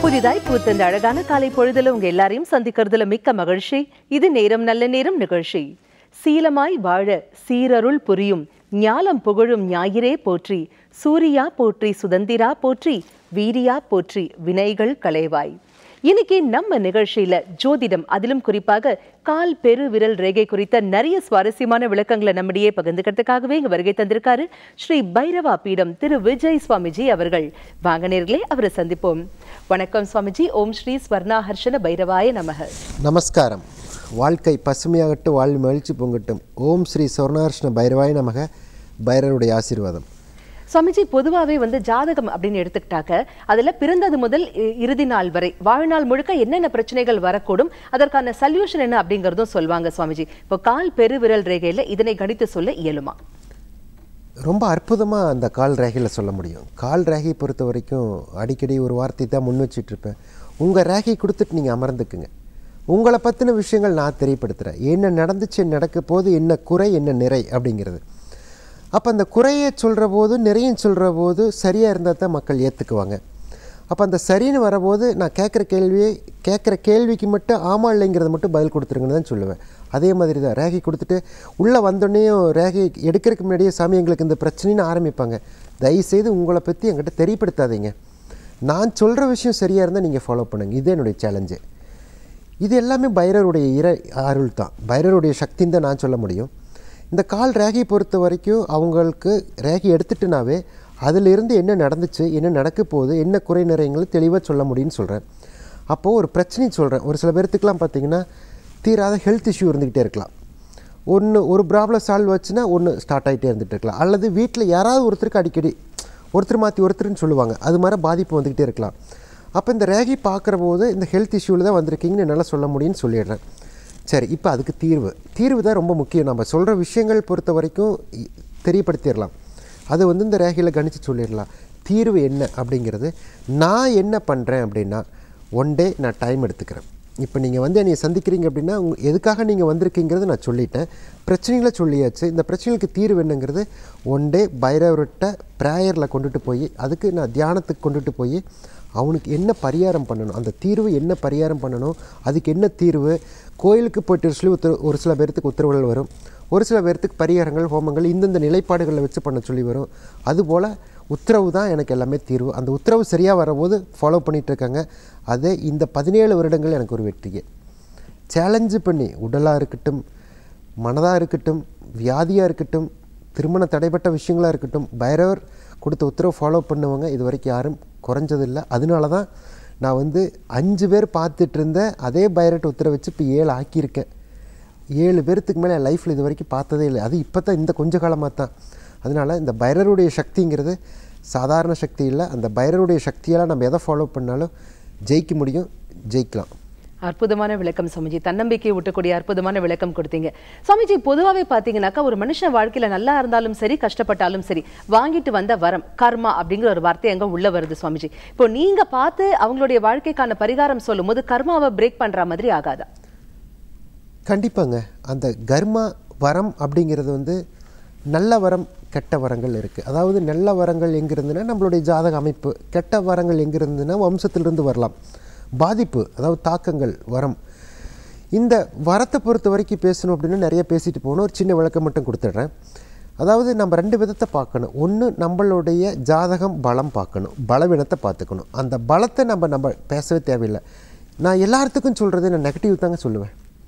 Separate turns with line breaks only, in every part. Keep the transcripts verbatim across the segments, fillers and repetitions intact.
புதிதாய் பூத்த இந்த அழகான காலை பொழுதுல உங்க எல்லாரையும் சந்திக்கிறதுல மிக்க மகிழ்ச்சி. இது நேரம் நல்ல நேரம் நிகழ்ச்சி. சீலமாய் வாழ சீரருள் புரியும் ஞாலம் புகழும் ஞாயிறே போற்றி, சூரியா போற்றி, சுதந்திரா போற்றி, வீரியா போற்றி, வினைகள் களைவாய். இன்னைக்கு நம்ம நிகழ்ச்சியில ஜோதிடம், அதிலும் குறிப்பாக கால் பெரு விரல் ரேகை குறித்த நிறைய சுவாரஸ்யமான விளக்கங்களை நம்மிடையே பகிர்ந்துக்கிறதுக்காகவே இங்க வருகை தந்திருக்காரு ஸ்ரீ பைரவா பீடம் திரு விஜய் சுவாமிஜி அவர்கள். வாங்க நேர்களே, அவரை சந்திப்போம். வணக்கம் சுவாமிஜி. ஓம் ஸ்ரீ ஸ்வர்ணாஹர்ஷன பைரவாய நமக.
நமஸ்காரம். வாழ்க்கை பசுமையாகட்டும், வாழ்வு மகிழ்ச்சி பொங்கட்டும். ஓம் ஸ்ரீ ஸ்வர்ணாஹர்ஷன பைரவாய நமக. பைரவருடைய ஆசீர்வாதம்.
சுவாமிஜி, பொதுவாகவே வந்து ஜாதகம் அப்படின்னு எடுத்துக்கிட்டாக்க அதுல பிறந்தது முதல் இறுதி நாள் வரை வாழ்நாள் முழுக்க என்னென்ன பிரச்சனைகள் வரக்கூடும், அதற்கான சல்யூஷன் என்ன அப்படிங்கறதும் சொல்வாங்க சுவாமிஜி. இப்போ கால் பெரு விரல் ரேகையில இதனை கணித்து சொல்ல இயலுமா?
ரொம்ப அற்புதமாக அந்த கால் ரேகையில் சொல்ல முடியும். கால் ரேகையை பொறுத்த வரைக்கும் அடிக்கடி ஒரு வார்த்தை தான் முன் வச்சிட்ருப்பேன். உங்கள் ரேகையை கொடுத்துட்டு நீங்கள் அமர்ந்துக்குங்க. உங்களை பற்றின விஷயங்கள் நான் தெரியப்படுத்துகிறேன். என்ன நடந்துச்சு, நடக்க போது, என்ன குறை, என்ன நிறை அப்படிங்கிறது. அப்போ அந்த குறையை சொல்கிற போது, நிறையும் சொல்கிற போது சரியாக இருந்தால் தான் மக்கள் ஏற்றுக்குவாங்க. அப்போ அந்த சரின்னு வரபோது நான் கேட்குற கேள்வியை கேட்குற கேள்விக்கு மட்டும் ஆமா இல்லைங்கிறத மட்டும் பதில் கொடுத்துருங்கன்னு தான் சொல்லுவேன். அதே மாதிரி தான் ரேகை கொடுத்துட்டு உள்ளே வந்தோடனேயும் ரேகை எடுக்கிறதுக்கு முன்னாடியே சாமி எங்களுக்கு இந்த பிரச்சனைன்னு ஆரம்பிப்பாங்க. தயவுசெய்து உங்களை பற்றி என்கிட்ட தெரியப்படுத்தாதீங்க. நான் சொல்கிற விஷயம் சரியாக இருந்தால் நீங்கள் ஃபாலோ பண்ணுங்கள். இது என்னுடைய சேலஞ்சு. இது எல்லாமே பைரவருடைய இறை அருள் தான், பைரவருடைய சக்தின்னு தான் நான் சொல்ல முடியும். இந்த கால் ரேகையை பொறுத்த வரைக்கும் அவங்களுக்கு ரேகை எடுத்துட்டுனாவே அதிலிருந்து என்ன நடந்துச்சு, என்ன நடக்க போகுது, என்ன குறை நிறையங்களும் தெளிவாக சொல்ல முடியும்னு சொல்கிறேன். அப்போது ஒரு பிரச்சனை சொல்கிறேன். ஒரு சில பேர்த்துக்கெலாம் பார்த்திங்கன்னா தீராத ஹெல்த் இஷ்யூ இருந்துக்கிட்டே இருக்கலாம். ஒன்று ஒரு ப்ராப்ளம் சால்வ் ஆச்சுன்னா ஒன்று ஸ்டார்ட் ஆகிட்டே இருந்துகிட்டு இருக்கலாம். அல்லது வீட்டில் யாராவது ஒருத்தருக்கு அடிக்கடி ஒருத்தர் மாற்றி ஒருத்தருன்னு சொல்லுவாங்க, அது மாதிரி பாதிப்பு வந்துக்கிட்டே இருக்கலாம். அப்போ இந்த ரேகை பார்க்குற போது இந்த ஹெல்த் இஷ்யூவில் தான் வந்திருக்கீங்கன்னு என்னால் சொல்ல முடியும்னு சொல்லிடுறேன். சரி, இப்போ அதுக்கு தீர்வு தீர்வு தான் ரொம்ப முக்கியம். நம்ம சொல்கிற விஷயங்கள் பொறுத்த வரைக்கும் தெரியப்படுத்திடலாம். அது வந்து இந்த ரேகையில் கணிச்சு சொல்லிடலாம். தீர்வு என்ன அப்படிங்கிறது நான் என்ன பண்ணுறேன் அப்படின்னா, ஒன் டே நான் டைம் எடுத்துக்கிறேன். இப்போ நீங்கள் வந்து என்னை சந்திக்கிறீங்க அப்படின்னா உங்க எதுக்காக நீங்கள் வந்திருக்கீங்கிறது நான் சொல்லிட்டேன். பிரச்சனைகளை சொல்லியாச்சு. இந்த பிரச்சனைகளுக்கு தீர்வு என்னங்கிறது ஒன் டே பைரவர்கிட்ட ப்ரேயரில் கொண்டுட்டு போய், அதுக்கு நான் தியானத்துக்கு கொண்டுட்டு போய் அவனுக்கு என்ன பரிகாரம் பண்ணணும், அந்த தீர்வு என்ன பரிகாரம் பண்ணணும், அதுக்கு என்ன தீர்வு, கோயிலுக்கு போய்ட்டு சொல்லி உத்தரவு ஒரு சில பேர்த்துக்கு உத்தரவுகள் வரும், ஒரு சில பேர்த்துக்கு பரிகாரங்கள் ஹோமங்கள் இந்தந்த நிலைப்பாடுகளில் வச்சு பண்ண சொல்லி வரும். அதுபோல் உத்தரவு தான் எனக்கு எல்லாமே தீர்வு. அந்த உத்தரவு சரியாக வரும்போது ஃபாலோ பண்ணிகிட்ருக்காங்க. அதே இந்த பதினேழு வருடங்கள் எனக்கு ஒரு வெற்றியே. சேலஞ்சு பண்ணி உடலாக இருக்கட்டும், மனதாக இருக்கட்டும், வியாதியாக இருக்கட்டும், திருமண தடைப்பட்ட விஷயங்களாக இருக்கட்டும், பைரவர் கொடுத்த உத்தரவு ஃபாலோ பண்ணுவாங்க. இது வரைக்கும் யாரும் குறைஞ்சதில்லை. அதனால தான் நான் வந்து அஞ்சு பேர் பார்த்துட்டு இருந்தேன். அதே பைரவர்கிட்ட உத்தரவு வச்சு இப்போ ஏழு ஆக்கியிருக்கேன். ஏழு பேர்த்துக்கு மேலே என் லைஃப்பில் இது வரைக்கும் பார்த்ததே இல்லை. அது இப்போ தான், இந்த கொஞ்ச காலமாக தான். அதனால் இந்த பைரவருடைய சக்திங்கிறது சாதாரண சக்தி இல்லை. அந்த பைரவருடைய சக்தியெல்லாம் நம்ம எதை ஃபாலோ பண்ணாலும் ஜெயிக்க முடியும், ஜெயிக்கலாம்.
அற்புதமான விளக்கம் சுவாமிஜி. தன்னம்பிக்கையை ஊட்டக்கூடிய அற்புதமான விளக்கம் கொடுத்தீங்க சுவாமிஜி. பொதுவாகவே பார்த்தீங்கன்னாக்கா ஒரு மனுஷன் வாழ்க்கையில நல்லா இருந்தாலும் சரி, கஷ்டப்பட்டாலும் சரி, வாங்கிட்டு வந்த வரம் கர்மா அப்படிங்கிற ஒரு வார்த்தை எங்க உள்ள வருது சுவாமிஜி. இப்போ நீங்க பார்த்து அவங்களுடைய வாழ்க்கைக்கான பரிகாரம் சொல்லும் போது கர்மாவை பிரேக் பண்ற மாதிரி ஆகாதா?
கண்டிப்பாங்க. அந்த கர்மா வரம் அப்படிங்கிறது வந்து நல்ல வரம், கெட்ட வரங்கள் இருக்குது. அதாவது நல்ல வரங்கள் எங்கே இருந்துன்னா நம்மளுடைய ஜாதக அமைப்பு, கெட்ட வரங்கள் எங்கே இருந்துன்னா வம்சத்திலிருந்து வரலாம். பாதிப்பு, அதாவது தாக்கங்கள், வரம். இந்த வரத்தை பொறுத்த வரைக்கும் பேசணும் அப்படின்னா நிறைய பேசிட்டு போகணும். ஒரு சின்ன விளக்கம் மட்டும் கொடுத்துட்றேன். அதாவது நம்ம ரெண்டு விதத்தை பார்க்கணும். ஒன்று நம்மளுடைய ஜாதகம் பலம் பார்க்கணும், பலவீனத்தை பார்த்துக்கணும். அந்த பலத்தை நம்ம நம்ம பேசவே தேவையில்லை. நான் எல்லாத்துக்கும் சொல்கிறது நான் நெகட்டிவ் தாங்க சொல்லுவேன்.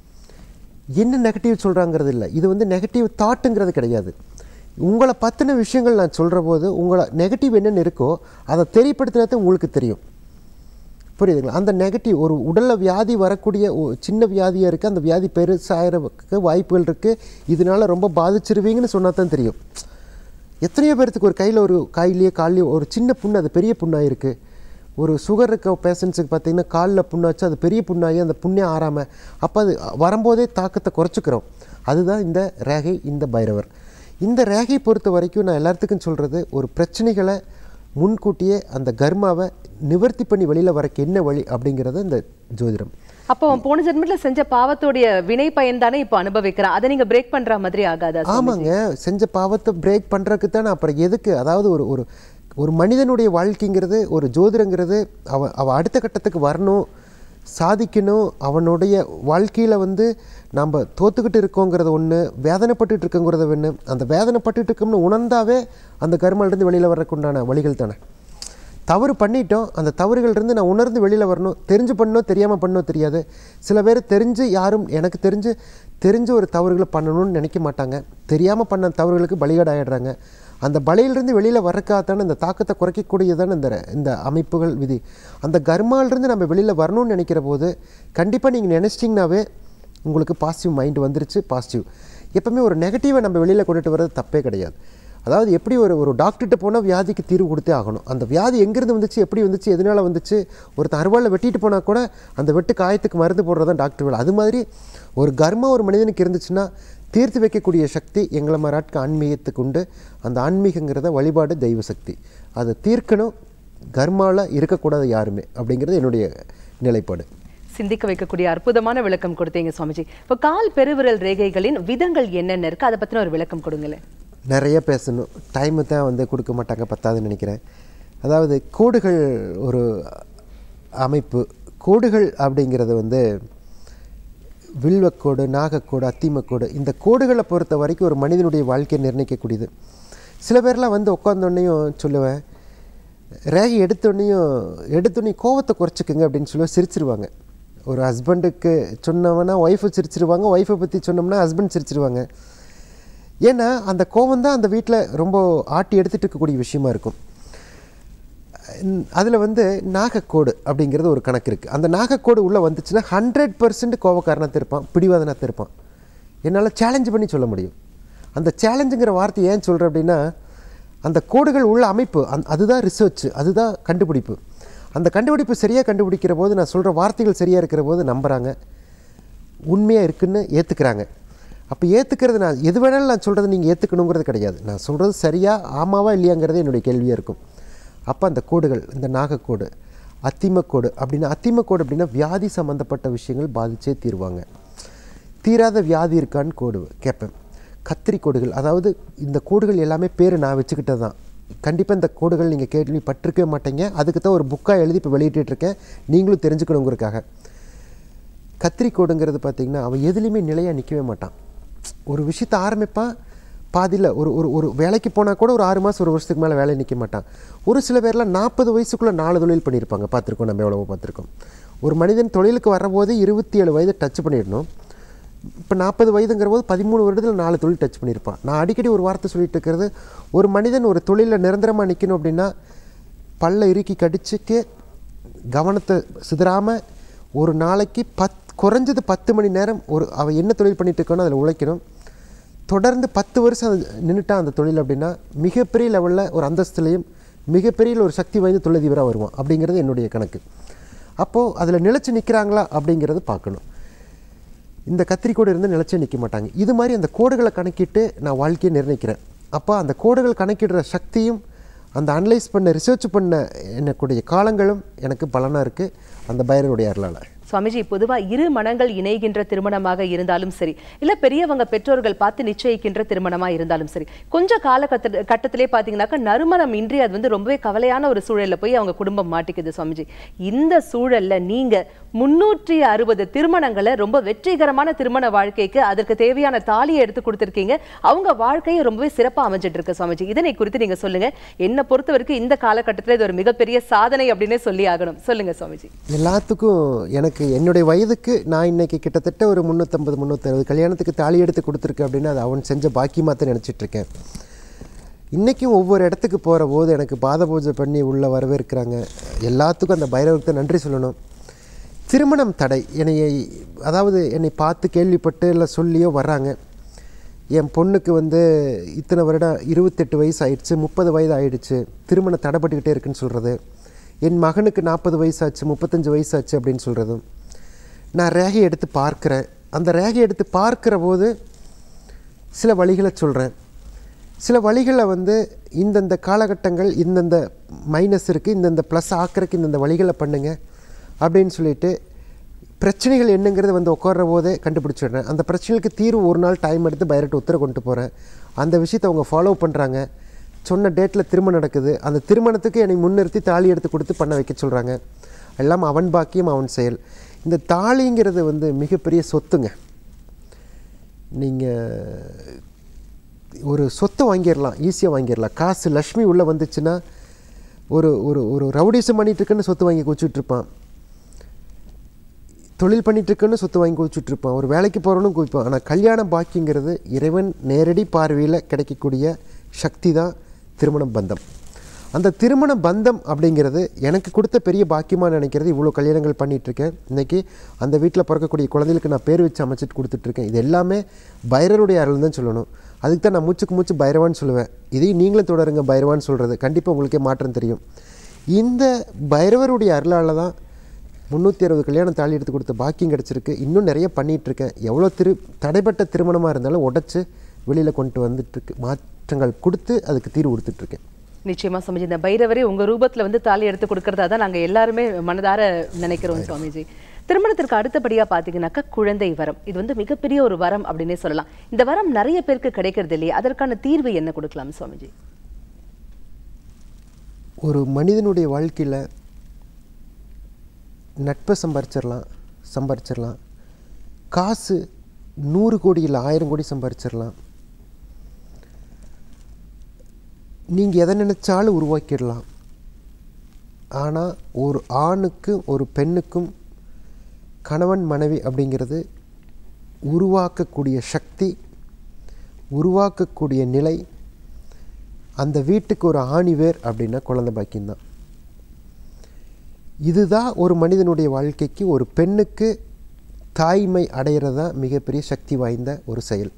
என்ன நெகட்டிவ் சொல்கிறாங்கிறது இல்லை. இது வந்து நெகட்டிவ் தாட்டுங்கிறது கிடையாது. உங்களை பற்றின விஷயங்கள் நான் சொல்கிற போது உங்களை நெகட்டிவ் என்னென்னு இருக்கோ அதை தெரியப்படுத்தினது உங்களுக்கு தெரியும். புரியுதுங்களா? அந்த நெகட்டிவ் ஒரு உடலில் வியாதி வரக்கூடிய சின்ன வியாதியாக இருக்குது, அந்த வியாதி பெருசாகிறதுக்கு வாய்ப்புகள் இருக்குது, இதனால் ரொம்ப பாதிச்சிருவீங்கன்னு சொன்னால் தான் தெரியும். எத்தனையோ பேர்த்துக்கு ஒரு கையில் ஒரு கையிலேயே கால்லையோ ஒரு சின்ன புண்ணு, அது பெரிய புண்ணாக இருக்குது. ஒரு சுகர் இருக்க பேஷண்ட்ஸுக்கு பார்த்திங்கன்னா காலில் புண்ணாச்சு, அது பெரிய புண்ணாகி அந்த புண்ணே ஆறாமல், அப்போ அது வரும்போதே தாக்கத்தை குறைச்சிக்கிறோம். அதுதான் இந்த ரேகை, இந்த பைரவர். இந்த ரேகை பொறுத்த வரைக்கும் நான் எல்லாத்துக்கும் சொல்கிறது, ஒரு பிரச்சனைகளை முன்கூட்டியே அந்த கர்மாவை நிவர்த்தி பண்ணி வெளியில் வரக்கு என்ன வழி அப்படிங்கிறது இந்த ஜோதிடம்.
அப்போ போன ஜென்மத்துல செஞ்ச பாவத்தோடைய வினை பயன் தானே இப்போ அனுபவிக்கிறான். அதை நீங்க பிரேக் பண்ற மாதிரி ஆகாதா?
ஆமாங்க, செஞ்ச பாவத்தை பிரேக் பண்ணுறதுக்கு தானே. அப்புறம் எதுக்கு? அதாவது ஒரு ஒரு ஒரு மனிதனுடைய வாழ்க்கைங்கிறது ஒரு ஜோதிடங்கிறது அவ அவ அடுத்த கட்டத்துக்கு வரணும், சாதிக்கணும். அவனுடைய வாழ்க்கையில் வந்து நம்ம தோத்துக்கிட்டு இருக்கோங்கிறது ஒன்று, வேதனைப்பட்டுட்டு இருக்கோங்கிறத ஒன்று. அந்த வேதனைப்பட்டுட்டு இருக்கோம்னு உணர்ந்தாவே அந்த கர்மாலிருந்து வெளியில் வர்றதுக்குண்டான வழிகள் தானே. தவறு பண்ணிட்டோம், அந்த தவறுகள்லேருந்து நான் உணர்ந்து வெளியில் வரணும். தெரிஞ்சு பண்ணணும், தெரியாமல் பண்ணணும் தெரியாது. சில பேர் தெரிஞ்சு, யாரும் எனக்கு தெரிஞ்சு தெரிஞ்சு ஒரு தவறுகளை பண்ணணும்னு நினைக்க மாட்டாங்க. தெரியாமல் பண்ண தவறுகளுக்கு பலிகடாயிடுறாங்க. அந்த பலியிலிருந்து வெளியில் வரக்காகத்தானே இந்த தாக்கத்தை குறைக்கக்கூடியதான இந்த இந்த அமைப்புகள் விதி. அந்த கர்மாலிருந்து நம்ம வெளியில் வரணும்னு நினைக்கிற போது கண்டிப்பாக நீங்கள் நினச்சிட்டிங்கனாவே உங்களுக்கு பாசிட்டிவ் மைண்டு வந்துருச்சு. பாசிட்டிவ் எப்போவுமே ஒரு நெகட்டிவை நம்ம வெளியில் கொண்டுட்டு வர்றது தப்பே கிடையாது. அதாவது எப்படி ஒரு ஒரு டாக்டர்கிட்ட போனால் வியாதிக்கு தீர்வு கொடுத்தே ஆகணும். அந்த வியாதி எங்கேருந்து வந்துச்சு, எப்படி வந்துச்சு, எதனால் வந்துச்சு, ஒருத்தர் அறுவாளில் வெட்டிட்டு போனால் கூட அந்த வெட்டு காயத்துக்கு மருந்து போடுறது தான் டாக்டர் வேலை. அது மாதிரி ஒரு கர்மா ஒரு மனிதனுக்கு இருந்துச்சுன்னா தீர்த்து வைக்கக்கூடிய சக்தி எங்களை மாறாட்கு ஆன்மீகத்துக்கு உண்டு. அந்த ஆன்மீகங்கிறத வழிபாடு தெய்வ சக்தி, அதை தீர்க்கணும். கர்மாவில் இருக்கக்கூடாது யாருமே அப்படிங்கிறது என்னுடைய நிலைப்பாடு.
சிந்திக்க வைக்கக்கூடிய அற்புதமான விளக்கம் கொடுத்தீங்க சுவாமிஜி. இப்போ கால் பெருவிரல் ரேகைகளின் விதங்கள் என்னென்ன இருக்குது, அதை பற்றின ஒரு விளக்கம் கொடுங்களேன்.
நிறைய பேசணும், டைமு தான் வந்து கொடுக்க மாட்டாங்க, பத்தாதுன்னு நினைக்கிறேன். அதாவது கோடுகள் ஒரு அமைப்பு. கோடுகள் அப்படிங்கிறது வந்து வில்வக்கோடு, நாகக்கோடு, அத்திமக்கோடு, இந்த கோடுகளை பொறுத்த வரைக்கும் ஒரு மனிதனுடைய வாழ்க்கையை நிர்ணயிக்கக்கூடியது. சில பேர்லாம் வந்து உட்காந்தோடனையும் சொல்லுவேன், ரேகை எடுத்தோடனையும் எடுத்தோடனே கோவத்தை குறைச்சிக்குங்க அப்படின்னு சொல்லி சிரிச்சிருவாங்க. ஒரு ஹஸ்பண்டுக்கு சொன்னவனா ஒய்ஃபை சிரிச்சிருவாங்க, ஒய்ஃபை பற்றி சொன்னோம்னா ஹஸ்பண்ட் சிரிச்சிருவாங்க. ஏன்னா அந்த கோவம் தான் அந்த வீட்டில் ரொம்ப ஆட்டி எடுத்துகிட்டு இருக்கக்கூடிய விஷயமா இருக்கும். அதில் வந்து நாகக்கோடு அப்படிங்கிறது ஒரு கணக்கு இருக்குது. அந்த நாகக்கோடு உள்ளே வந்துச்சுன்னா ஹண்ட்ரட் பர்சன்ட் கோவக்காரனாக இருப்பான், பிடிவாதனாக இருப்பான். என்னால் சேலஞ்சு பண்ணி சொல்ல முடியும். அந்த சேலஞ்சுங்கிற வார்த்தை ஏன் சொல்கிறேன் அப்படின்னா, அந்த கோடுகள் உள்ள அமைப்பு அந் அதுதான் ரிசர்ச், அதுதான் கண்டுபிடிப்பு. அந்த கண்டுபிடிப்பு சரியாக கண்டுபிடிக்கிற போது, நான் சொல்கிற வார்த்தைகள் சரியாக இருக்கிற போது நம்புகிறாங்க, உண்மையாக இருக்குன்னு ஏற்றுக்கிறாங்க. அப்போ ஏற்றுக்கிறது, நான் எது வேணாலும் நான் சொல்கிறது நீங்கள் ஏற்றுக்கணுங்கிறது கிடையாது. நான் சொல்கிறது சரியாக ஆமாவா இல்லையாங்கிறது என்னுடைய கேள்வியாக இருக்கும். அப்போ அந்த கோடுகள், இந்த நாகக்கோடு, அத்திமக்கோடு அப்படின்னா, அத்திமக்கோடு அப்படின்னா வியாதி சம்மந்தப்பட்ட விஷயங்கள் பாதிச்சே தீர்வாங்க. தீராத வியாதி இருக்கான்னு கோடு கேட்பேன். கத்திரி கோடுகள், அதாவது இந்த கோடுகள் எல்லாமே பேர் நான் வச்சுக்கிட்டது தான். கண்டிப்பாக இந்த கோடுகள் நீங்கள் கேள்விப்பட்டிருக்கவே மாட்டீங்க. அதுக்கு தான் ஒரு புக்காக எழுதி இப்போ வெளியிட்டுருக்கேன், நீங்களும் தெரிஞ்சுக்கணுங்கிறதுக்காக. கத்திரி கோடுங்கிறது பார்த்திங்கன்னா அவன் எதுலேயுமே நிலையாக நிற்கவே மாட்டான். ஒரு விஷயத்தை ஆரம்பிப்பான், பாதியில் ஒரு ஒரு ஒரு வேலைக்கு போனால் கூட ஒரு ஆறு மாதம் ஒரு வருஷத்துக்கு மேலே வேலையை நிற்க மாட்டான். ஒரு சில பேர்லாம் நாற்பது வயசுக்குள்ளே நாலு தொழில் பண்ணியிருப்பாங்க, பார்த்துருக்கோம், நம்ம எவ்வளவோ பார்த்துருக்கோம். ஒரு மனிதன் தொழிலுக்கு வரபோது இருபத்தி ஏழு வயது டச் பண்ணிடணும். இப்போ நாற்பது வயதுங்கிற போது பதிமூணு வருடத்தில் நாலு தொழில் டச் பண்ணியிருப்பான். நான் அடிக்கடி ஒரு வார்த்தை சொல்லிட்டு இருக்கிறது, ஒரு மனிதன் ஒரு தொழிலில் நிரந்தரமாக நிற்கணும் அப்படின்னா பல்ல இறுக்கி கடிச்சுக்கு கவனத்தை சிதறாமல் ஒரு நாளைக்கு பத் குறைஞ்சது பத்து மணி நேரம் ஒரு அவன் என்ன தொழில் பண்ணிகிட்டு இருக்கானோ அதில் உழைக்கணும். தொடர்ந்து பத்து வருஷம் அது நின்றுட்டான் அந்த தொழில் அப்படின்னா மிகப்பெரிய லெவலில் ஒரு அந்தஸ்துலையும் மிகப்பெரிய ஒரு சக்தி வாய்ந்த தொழிலதிபராக வருவான் அப்படிங்கிறது என்னுடைய கணக்கு. அப்போது அதில் நிலச்சி நிற்கிறாங்களா அப்படிங்கிறது பார்க்கணும். இந்த கத்திரிக்கோடு இருந்து நிலச்சே நிற்க மாட்டாங்க. இது மாதிரி அந்த கோடுகளை கணக்கிட்டு நான் வாழ்க்கையை நிர்ணயிக்கிறேன். அப்போ அந்த கோடுகள் கணக்கிடுற சக்தியும் அந்த அனலைஸ் பண்ண ரிசர்ச் பண்ண எனக்குடைய காலங்களும் எனக்கு பலனாக இருக்குது அந்த பைரவருடைய அருளால்.
சுவாமிஜி, பொதுவாக இரு மனங்கள் இணைகின்ற திருமணமாக இருந்தாலும் சரி, இல்லை பெரியவங்க பெற்றோர்கள் பார்த்து நிச்சயிக்கின்ற திருமணமாக இருந்தாலும் சரி, கொஞ்சம் காலகட்ட கட்டத்திலே பார்த்தீங்கன்னாக்கா நறுமணம் இன்றி அது வந்து ரொம்பவே கவலையான ஒரு சூழலில் போய் அவங்க குடும்பம் மாட்டிக்குது. சுவாமிஜி, இந்த சூழலில் நீங்கள் முன்னூற்றி அறுபது திருமணங்களை ரொம்ப வெற்றிகரமான திருமண வாழ்க்கைக்கு அதற்கு தேவையான தாலியை எடுத்து கொடுத்துருக்கீங்க. அவங்க வாழ்க்கையை ரொம்பவே சிறப்பாக அமைஞ்சிட்டு இருக்கு. சுவாமிஜி, இதனை குறித்து நீங்கள் சொல்லுங்கள். என்னை பொறுத்த வரைக்கும் இந்த காலகட்டத்தில் இது ஒரு மிகப்பெரிய சாதனை அப்படின்னே சொல்லி ஆகணும். சொல்லுங்கள் சுவாமிஜி.
எல்லாத்துக்கும் எனக்கு என்னுடைய வயதுக்கு நான் இன்னைக்கு கிட்டத்தட்ட ஒரு முந்நூற்றம்பது முந்நூற்றி அறுபது கல்யாணத்துக்கு தாலி எடுத்து கொடுத்துருக்கேன் அப்படின்னா அது அவன் செஞ்ச பாக்கியமாக தான் நினச்சிட்ருக்கேன். இன்றைக்கும் ஒவ்வொரு இடத்துக்கு போகிற போது எனக்கு பாத பூஜை பண்ணி உள்ளே வரவேற்கிறாங்க. எல்லாத்துக்கும் அந்த பைரவருக்கு தான் நன்றி சொல்லணும். திருமணம் தடை என்னை அதாவது என்னை பார்த்து கேள்விப்பட்டு இல்லை சொல்லியோ வர்றாங்க. என் பொண்ணுக்கு வந்து இத்தனை வருடம் இருபத்தெட்டு வயசு ஆயிடுச்சு, முப்பது வயது ஆயிடுச்சு, திருமணம் தடைப்பட்டுக்கிட்டே இருக்குன்னு சொல்கிறது. என் மகனுக்கு நாற்பது வயசாச்சு, முப்பத்தஞ்சு வயசாச்சு அப்படின்னு சொல்கிறதும். நான் ரேகை எடுத்து பார்க்குறேன். அந்த ரேகை எடுத்து பார்க்குற போது சில வழிகளை சொல்கிறேன். சில வழிகளை வந்து இந்தந்த காலகட்டங்கள் இந்தந்த மைனஸ் இருக்குது, இந்தந்த ப்ளஸ் ஆக்கிறதுக்கு இந்தந்த வழிகளை பண்ணுங்க அப்படின்னு சொல்லிட்டு பிரச்சனைகள் என்னங்கிறது வந்து உட்கார்ற போதே கண்டுபிடிச்சிடுறேன். அந்த பிரச்சனைகளுக்கு தீர்வு ஒரு நாள் டைம் எடுத்து பைரட்டு உத்தர கொண்டு போகிறேன். அந்த விஷயத்தை அவங்க ஃபாலோ பண்ணுறாங்க. சொன்ன டேட்டில் திருமணம் நடக்குது. அந்த திருமணத்துக்கு என்னை முன்னிறுத்தி தாலி எடுத்து கொடுத்து பண்ண வைக்க சொல்கிறாங்க. எல்லாம் அவன் பாக்கியம் அவன் செயல். இந்த தாலிங்கிறது வந்து மிகப்பெரிய சொத்துங்க. நீங்கள் ஒரு சொத்தை வாங்கிடலாம், ஈஸியாக வாங்கிடலாம். காசு லக்ஷ்மி உள்ளே வந்துச்சுன்னா ஒரு ஒரு ஒரு ரவுடிசம் பண்ணிகிட்ருக்குன்னு சொத்து வாங்கி குச்சிட்ருப்பான், தொழில் பண்ணிகிட்ருக்குன்னு சொத்து வாங்கி குச்சிட்ருப்பான், ஒரு வேலைக்கு போகிறவனும் குவிப்பான். ஆனால் கல்யாண பாக்கியங்கிறது இறைவன் நேரடி பார்வையில் கிடைக்கக்கூடிய சக்தி தான் திருமண பந்தம். அந்த திருமண பந்தம் அப்படிங்கிறது எனக்கு கொடுத்த பெரிய பாக்கியமாக நினைக்கிறது. இவ்வளோ கல்யாணங்கள் பண்ணிகிட்ருக்கேன். இன்றைக்கி அந்த வீட்டில் பிறக்கக்கூடிய குழந்தைகளுக்கு நான் பேர் வச்சு அமைச்சிட்டு கொடுத்துட்ருக்கேன். இது எல்லாமே பைரவருடைய அருள் தான் சொல்லணும். அதுக்கு தான் நான் மூச்சுக்கு மூச்சு பைரவான்னு சொல்லுவேன். இதையும் நீங்களும் தொடருங்க பைரவான்னு சொல்கிறது. கண்டிப்பாக உங்களுக்கே மாற்றம் தெரியும். இந்த பைரவருடைய அருளால் தான் முந்நூற்றி அறுபது கல்யாணம் தாலி எடுத்து கொடுத்த பாக்கியம் கிடச்சிருக்கு. இன்னும் நிறைய பண்ணிகிட்ருக்கேன். எவ்வளோ திரு தடைப்பட்ட திருமணமாக இருந்தாலும் உடச்சி வெளியில் கொண்டு வந்துட்டுருக்கு, மாற்றங்கள் கொடுத்து அதுக்கு தீர்வு கொடுத்துட்ருக்கேன்.
நிச்சயமா சுவாமிஜி, இந்த பைரவரே உங்க ரூபத்துல வந்து தாலி எடுத்து கொடுக்கறதா தான் நாங்க எல்லாருமே மனதார நினைக்கிறோம் சுவாமிஜி. திருமணத்திற்கு அடுத்தபடியா பாத்தீங்கன்னாக்கா குழந்தை வரம். இது வந்து மிகப்பெரிய ஒரு வரம் அப்படின்னே சொல்லலாம். இந்த வரம் நிறைய பேருக்கு கிடைக்கிறது இல்லையே, அதற்கான தீர்வு என்ன கொடுக்கலாம் சுவாமிஜி?
ஒரு மனிதனுடைய வாழ்க்கையில் நட்பை சம்பாரிச்சிடலாம் சம்பாரிச்சிடலாம் காசு நூறு கோடி இல்லை ஆயிரம் கோடி சம்பாரிச்சிடலாம். நீங்கள் எதை நினச்சாலும் உருவாக்கிடலாம். ஆனால் ஒரு ஆணுக்கும் ஒரு பெண்ணுக்கும் கணவன் மனைவி அப்படிங்கிறது உருவாக்கக்கூடிய சக்தி, உருவாக்கக்கூடிய நிலை, அந்த வீட்டுக்கு ஒரு ஆணிவேர் அப்படின்னா குழந்தை பாக்கியம்தான். இதுதான் ஒரு மனிதனுடைய வாழ்க்கைக்கு, ஒரு பெண்ணுக்கு தாய்மை அடைகிறதா மிகப்பெரிய சக்தி வாய்ந்த ஒரு செயல்.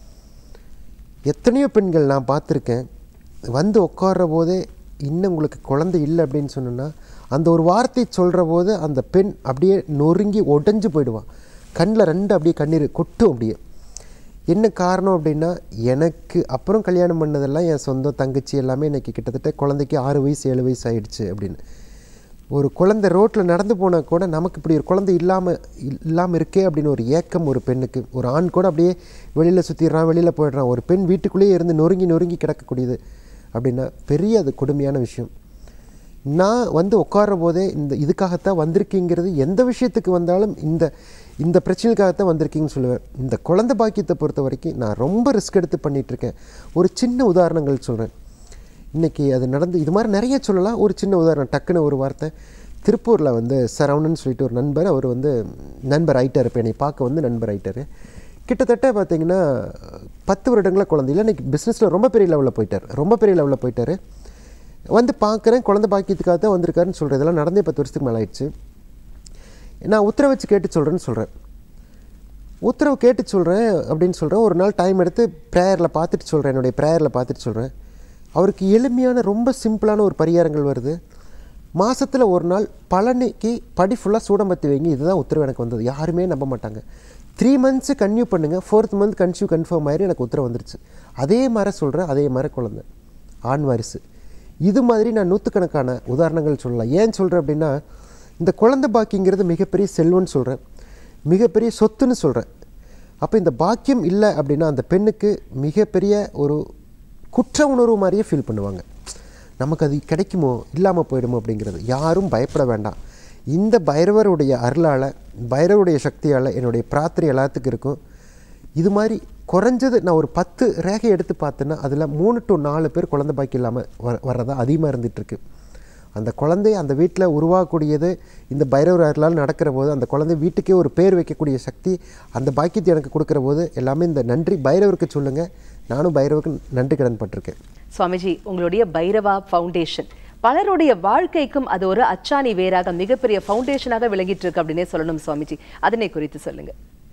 எத்தனையோ பெண்கள் நான் பார்த்துருக்கேன், வந்து உட்கார்ற போதே இன்னும் உங்களுக்கு குழந்தை இல்லை அப்படின்னு சொன்னோன்னா அந்த ஒரு வார்த்தை சொல்கிற போது அந்த பெண் அப்படியே நொறுங்கி உடஞ்சி போயிடுவான். கண்ணில் ரெண்டு அப்படியே கண்ணீர் கொட்டும். அப்படியே என்ன காரணம் அப்படின்னா, எனக்கு அப்புறம் கல்யாணம் பண்ணதெல்லாம் என் சொந்தம் தங்கச்சி எல்லாமே இன்றைக்கி கிட்டத்தட்ட குழந்தைக்கு ஆறு வயசு ஏழு வயசு ஆகிடுச்சு அப்படின்னு. ஒரு குழந்தை ரோட்டில் நடந்து போனால் கூட நமக்கு இப்படி ஒரு குழந்தை இல்லாமல் இல்லாமல் இருக்கே அப்படின்னு ஒரு ஏக்கம் ஒரு பெண்ணுக்கு. ஒரு ஆண் கூட அப்படியே வெளியில் சுற்றிடுறான், வெளியில் போயிடுறான். ஒரு பெண் வீட்டுக்குள்ளேயே இருந்து நொறுங்கி நொறுங்கி கிடக்கக்கூடியது அப்படின்னா பெரிய அது கொடுமையான விஷயம். நான் வந்து உட்கார்ற போதே இந்த இதுக்காகத்தான் வந்திருக்கீங்கிறது, எந்த விஷயத்துக்கு வந்தாலும் இந்த இந்த பிரச்சனைக்காகத்தான் வந்திருக்கீங்கன்னு சொல்லுவேன். இந்த குழந்தை பாக்கியத்தை பொறுத்த வரைக்கும் நான் ரொம்ப ரிஸ்க் எடுத்து பண்ணிகிட்ருக்கேன். ஒரு சின்ன உதாரணங்கள் சொல்கிறேன். இன்றைக்கி அது நடந்து இது மாதிரி நிறைய சொல்லலாம். ஒரு சின்ன உதாரணம், டக்குன்னு ஒரு வார்த்தை. திருப்பூரில் வந்து சரவணன் சொல்லிட்டு ஒரு நண்பர், அவர் வந்து நண்பர் ஆகிட்டார். இப்போ என்னை பார்க்க வந்து நண்பர் ஆகிட்டார். கிட்டத்தட்ட பார்த்திங்கன்னா பத்து வருடங்களாக குழந்தையில் இன்றைக்கி பிஸ்னஸில் ரொம்ப பெரிய லெவலில் போயிட்டார். ரொம்ப பெரிய லெவலில் போயிட்டார். வந்து பார்க்குறேன், குழந்தை பாக்கியத்துக்காக தான் வந்திருக்காருன்னு சொல்கிறேன். இதெல்லாம் நடந்தே பத்து வருஷத்துக்கு மேலே ஆயிடுச்சு. நான் உத்தரவு வச்சு கேட்டு சொல்கிறேன்னு சொல்கிறேன். உத்தரவு கேட்டு சொல்கிறேன் அப்படின்னு சொல்கிறேன். ஒரு நாள் டைம் எடுத்து ப்ரேயரில் பார்த்துட்டு சொல்கிறேன், என்னுடைய ப்ரேயரில் பார்த்துட்டு சொல்கிறேன். அவருக்கு எளிமையான ரொம்ப சிம்பிளான ஒரு பரிகாரங்கள் வருது. மாதத்தில் ஒரு நாள் பழனிக்கு படி ஃபுல்லாக சூடம்பத்தி வைங்க, இதுதான் உத்தரவு எனக்கு வந்தது. யாருமே நம்ப மாட்டாங்க. த்ரீ மந்த்ஸு கன்யூ பண்ணுங்கள், ஃபோர்த் மந்த் கன்சியூ கன்ஃபார்ம் ஆயிரு எனக்கு உத்தரவு வந்துருச்சு. அதே மாதிரி சொல்கிறேன், அதே மாதிரி குழந்தை ஆண் வாரிசு. இது மாதிரி நான் நூற்றுக்கணக்கான உதாரணங்கள் சொல்லலாம். ஏன் சொல்கிறேன் அப்படின்னா, இந்த குழந்தை பாக்கியங்கிறது மிகப்பெரிய செல்வம்னு சொல்கிறேன், மிகப்பெரிய சொத்துன்னு சொல்கிறேன். அப்போ இந்த பாக்கியம் இல்லை அப்படின்னா அந்த பெண்ணுக்கு மிகப்பெரிய ஒரு குற்ற உணர்வு மாதிரியே ஃபீல் பண்ணுவாங்க. நமக்கு அது கிடைக்குமோ இல்லாமல் போயிடுமோ அப்படிங்கிறது. யாரும் பயப்பட வேண்டாம். இந்த பைரவருடைய அருளால், பைரவருடைய சக்தியால் என்னுடைய பிரார்த்தனை எல்லாத்துக்கும் இருக்கும். இது மாதிரி குறைஞ்சது நான் ஒரு பத்து ரேகை எடுத்து பார்த்தேன்னா அதில் மூணு டு நாலு பேர் குழந்தை பாக்கி இல்லாமல் வர வர்றதா அதிகமாக இருந்துகிட்ருக்கு. அந்த குழந்தை அந்த வீட்டில் உருவாகக்கூடியது இந்த பைரவர் அருளால் நடக்கிற போது, அந்த குழந்தை வீட்டுக்கே ஒரு பேர் வைக்கக்கூடிய சக்தி அந்த பாக்கியத்தை எனக்கு கொடுக்குற போது எல்லாமே இந்த நன்றி பைரவருக்கு சொல்லுங்கள். நானும் பைரவருக்கு நன்றி கடன் பட்டிருக்கேன்.
சுவாமிஜி, உங்களுடைய பைரவா ஃபவுண்டேஷன் பலருடைய வாழ்க்கைக்கும் அது ஒரு அச்சாணி வேராக மிகப்பெரிய ஃபவுண்டேஷனாக விளங்கிட்டு இருக்கு அப்படின்னே சொல்லணும் சுவாமிஜி. அதனை குறித்து சொல்லுங்கள்.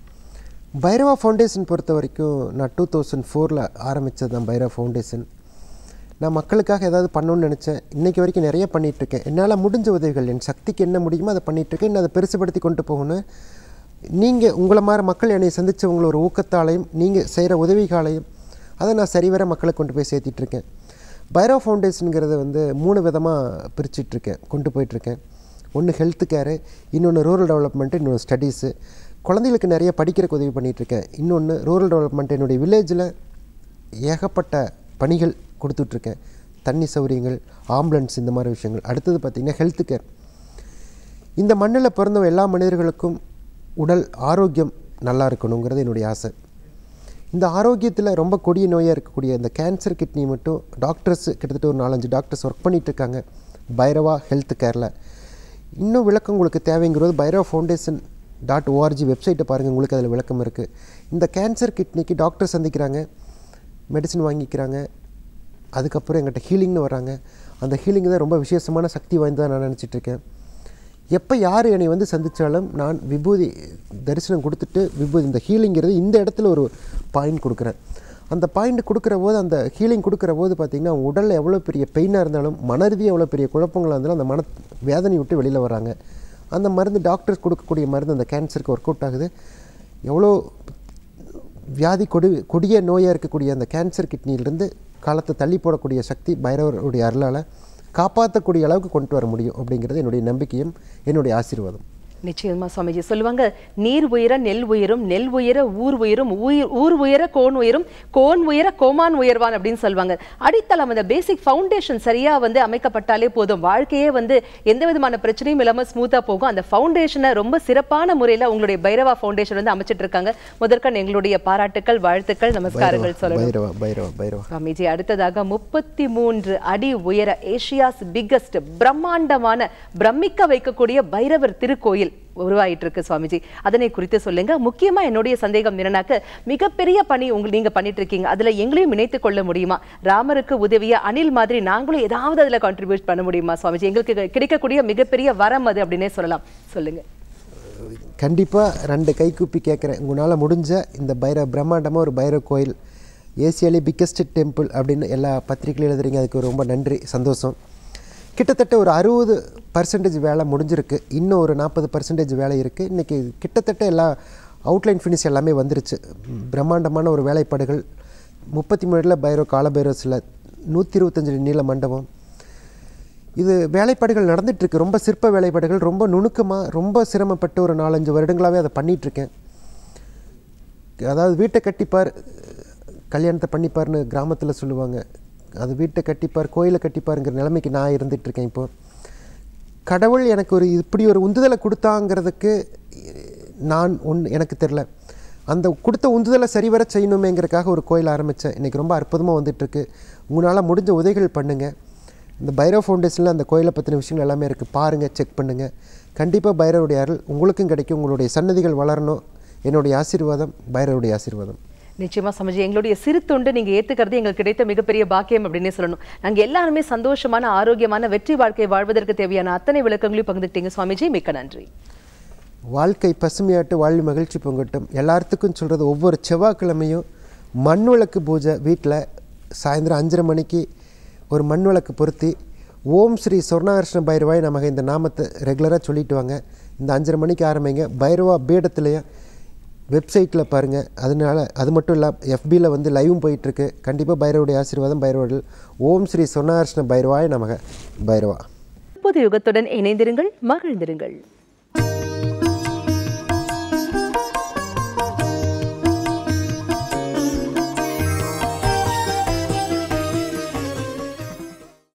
பைரவா ஃபவுண்டேஷன் பொறுத்த வரைக்கும் நான் டூ தௌசண்ட் ஃபோரில் ஆரம்பித்தது தான் பைரவா ஃபவுண்டேஷன். நான் மக்களுக்காக ஏதாவது பண்ணணும்னு நினச்சேன். இன்றைக்கி வரைக்கும் நிறைய பண்ணிகிட்ருக்கேன். என்னால் முடிஞ்ச உதவிகள், என் சக்திக்கு என்ன முடியுமோ அதை பண்ணிகிட்ருக்கேன். இன்னும் அதை பெருசுபடுத்தி கொண்டு போகணும். நீங்கள் உங்களை மாதிரி மக்கள் என்னை சந்தித்தவங்கள ஒரு ஊக்கத்தாலையும் நீங்கள் செய்கிற உதவிகாலையும் அதை நான் சரிவர மக்களுக்கு கொண்டு போய் சேர்த்திட்ருக்கேன். பைரவா ஃபவுண்டேஷனுங்கிறது வந்து மூணு விதமாக பிரிச்சுட்ருக்கேன், கொண்டு போயிட்டுருக்கேன். ஒன்று ஹெல்த் கேரு, இன்னொன்று ரூரல் டெவலப்மெண்ட்டு, இன்னொன்று ஸ்டடீஸு. குழந்தைகளுக்கு நிறைய படிக்கிறக்கு உதவி பண்ணிகிட்ருக்கேன். இன்னொன்று ரூரல் டெவலப்மெண்ட், என்னுடைய வில்லேஜில் ஏகப்பட்ட பணிகள் கொடுத்துட்ருக்கேன். தண்ணி சௌரியங்கள், ஆம்புலன்ஸ், இந்த மாதிரி விஷயங்கள். அடுத்தது பார்த்திங்கன்னா ஹெல்த் கேர். இந்த மண்ணில் பிறந்த எல்லா மனிதர்களுக்கும் உடல் ஆரோக்கியம் நல்லா இருக்கணுங்கிறது என்னுடைய ஆசை. இந்த ஆரோக்கியத்தில் ரொம்ப கொடிய நோயாக இருக்கக்கூடிய இந்த கேன்சர் கிட்னி மட்டும் டாக்டர்ஸ் கிட்டத்தட்ட ஒரு நாலஞ்சு டாக்டர்ஸ் ஒர்க் பண்ணிகிட்ருக்காங்க பைரவா ஹெல்த் கேரில். இன்னும் விளக்கம் உங்களுக்கு தேவைங்கிறது பைரவா ஃபவுண்டேஷன் டாட் ஓஆர்ஜி வெப்சைட்டை பாருங்கள், உங்களுக்கு அதில் விளக்கம் இருக்குது. இந்த கேன்சர் கிட்னிக்கு டாக்டர் சந்திக்கிறாங்க, மெடிசன் வாங்கிக்கிறாங்க, அதுக்கப்புறம் எங்கிட்ட ஹீலிங்னு வராங்க. அந்த ஹீலிங் தான் ரொம்ப விசேஷமான சக்தி வாய்ந்ததாக நான் நினச்சிட்ருக்கேன். எப்போ யார் என்னை வந்து சந்தித்தாலும் நான் விபூதி தரிசனம் கொடுத்துட்டு விபூதி இந்த ஹீலிங்கிறது இந்த இடத்துல ஒரு பாயிண்ட் கொடுக்குறேன். அந்த பாயிண்ட் கொடுக்குற போது, அந்த ஹீலிங் கொடுக்குற போது பார்த்திங்கன்னா அவங்க உடலில் எவ்வளோ பெரிய பெயினாக இருந்தாலும், மனரீதியாக எவ்வளோ பெரிய குழப்பங்களாக இருந்தாலும் அந்த மன வேதனை விட்டு வெளியில் வராங்க. அந்த மருந்து டாக்டர்ஸ் கொடுக்கக்கூடிய மருந்து அந்த கேன்சருக்கு ஒர்க் அவுட் ஆகுது. எவ்வளோ வியாதி கொடி கொடிய நோயாக இருக்கக்கூடிய அந்த கேன்சர் கிட்னியிலிருந்து காலத்தை தள்ளி போடக்கூடிய சக்தி பைரவருடைய அருளால் காப்பாற்றக்கூடிய அளவுக்கு கொண்டு வர முடியும் அப்படிங்கிறது என்னுடைய நம்பிக்கையும் என்னுடைய ஆசீர்வாதம்.
நிச்சயமா சுவாமிஜி சொல்லுவாங்க, நீர் உயர நெல் உயரும், நெல் உயர ஊர் உயரும், ஊர் ஊர் உயர கோன் உயரும், கோன் உயர கோமான் உயர்வான் அப்படின்னு சொல்லுவாங்க. அடித்தளம் அந்த பேசிக் ஃபவுண்டேஷன் சரியா வந்து அமைக்கப்பட்டாலே போதும், வாழ்க்கையே வந்து எந்த விதமான பிரச்சனையும் இல்லாமல் ஸ்மூத்தா போகும். அந்த ஃபவுண்டேஷனை ரொம்ப சிறப்பான முறையில் உங்களுடைய பைரவா ஃபவுண்டேஷன் வந்து அமைச்சிட்டு இருக்காங்க. முதற்கண் எங்களுடைய பாராட்டுக்கள், வாழ்த்துக்கள், நமஸ்காரங்கள் சொல்லணும் சுவாமிஜி. அடுத்ததாக முப்பத்தி மூன்று அடி உயர ஏசியாஸ் பிக்கஸ்ட் பிரம்மாண்டமான பிரமிக்க வைக்கக்கூடிய பைரவர் திருக்கோயில் உருவாயிட்டு இருக்கு சுவாமிஜி. அதனை குறித்து சொல்லுங்க. முக்கியமா என்னுடைய சந்தேகம் என்னன்னாக்க, மிகப்பெரிய பணி உங்க நீங்க பண்ணிட்டு இருக்கீங்க, அதுல எங்களையும் இணைத்துக் கொள்ள முடியுமா? ராமருக்கு உதவிய அணில் மாதிரி நாங்களும் ஏதாவது அதுல கான்ட்ரிபியூட் பண்ண முடியுமா சுவாமிஜி? எங்களுக்கு கிடைக்கக்கூடிய மிகப்பெரிய வரம் அது அப்படின்னே சொல்லலாம். சொல்லுங்க.
கண்டிப்பாக ரெண்டு கை கூப்பி கேட்குறேன். உங்களால் முடிஞ்ச இந்த பைரவ பிரம்மாண்டமாக ஒரு பைரவ கோயில், ஏசியாலே பிக்கஸ்ட் டெம்பிள் அப்படின்னு எல்லா பத்திரிகையிலும் எழுதுறீங்க, அதுக்கு ரொம்ப நன்றி, சந்தோஷம். கிட்டத்தட்ட ஒரு அறுபது பர்சன்டேஜ் வேலை முடிஞ்சிருக்கு, இன்னும் ஒரு நாற்பது பர்சன்டேஜ் வேலை இருக்குது. இன்றைக்கி கிட்டத்தட்ட எல்லா அவுட்லைன் ஃபினிஷ் எல்லாமே வந்துருச்சு. பிரம்மாண்டமான ஒரு வேலைப்பாடுகள் முப்பத்தி மூணில் பைரவ காலபைரவஸில் நூற்றி இருபத்தஞ்சு நீள மண்டபம், இது வேலைப்பாடுகள் நடந்துகிட்ருக்கு. ரொம்ப சிற்ப வேலைப்பாடுகள், ரொம்ப நுணுக்கமாக, ரொம்ப சிரமப்பட்டு ஒரு நாலஞ்சு வருடங்களாகவே அதை பண்ணிகிட்ருக்கேன். அதாவது வீட்டை கட்டிப்பார் கல்யாணத்தை பண்ணிப்பார்னு கிராமத்தில் சொல்லுவாங்க, அது வீட்டை கட்டிப்பார் கோயிலை கட்டிப்பாருங்கிற நிலைமைக்கு நான் இருந்துகிட்ருக்கேன். இப்போது கடவுள் எனக்கு ஒரு இப்படி ஒரு உந்துதலை கொடுத்தாங்கிறதுக்கு நான் ஒன்று எனக்கு தெரில. அந்த கொடுத்த உந்துதலை சரிவர செய்யணுமேங்கிறதுக்காக ஒரு கோயில் ஆரம்பித்தேன். இன்றைக்கி ரொம்ப அற்புதமாக வந்துட்டுருக்கு. உங்களால் முடிஞ்ச உதவிகள் பண்ணுங்கள். இந்த பைரவ ஃபவுண்டேஷனில் அந்த கோயிலை பற்றின விஷயங்கள் எல்லாமே இருக்குது, பாருங்கள், செக் பண்ணுங்கள். கண்டிப்பாக பைரவருடைய அருள் உங்களுக்கும் கிடைக்கும். உங்களுடைய சன்னதிகள் வளரணும். என்னுடைய ஆசீர்வாதம், பைரவருடைய ஆசீர்வாதம்.
நிச்சயமா சமஜி, எங்களுடைய சிறு தொண்டு நீங்க ஏத்துக்கிறது எங்களுக்கு கிடைத்த மிகப்பெரிய பாக்கியம் அப்படின்னே சொல்லணும். நாங்க எல்லாருமே சந்தோஷமான, ஆரோக்கியமான, வெற்றி வாழ்க்கை வாழ்வதற்கு தேவையான அத்தனை விளக்கங்களையும் பகிர்ந்துட்டீங்க சுவாமிஜி, மிக்க நன்றி.
வாழ்க்கை பசுமையாட்டு வாழ்வு மகிழ்ச்சி பொங்கட்டும். எல்லாத்துக்கும் சொல்கிறது, ஒவ்வொரு செவ்வாய்க்கிழமையும் மண் விளக்கு பூஜை வீட்டில் சாயந்தரம் அஞ்சரை மணிக்கு ஒரு மண் விளக்கு பொருத்தி ஓம் ஸ்ரீ சொர்ணாகிருஷ்ண பைரவாய் நமக்கு இந்த நாமத்தை ரெகுலராக சொல்லிட்டு வாங்க. இந்த அஞ்சரை மணிக்கு ஆரம்பிங்க. பைரவா பீடத்துலேயே வெப்சைட்டில் பாருங்கள். அதனால் அது மட்டும் இல்லை, எஃபியில் வந்து லைவும் போயிட்டுருக்கு. கண்டிப்பாக பைரவருடைய ஆசீர்வாதம், பைரவர்கள். ஓம் ஸ்ரீ சொர்ணாகிருஷ்ண பைரவாய் நமக பைரவா.
புது யுகத்துடன் இணைந்திருங்கள், மகிழ்ந்திருங்கள்.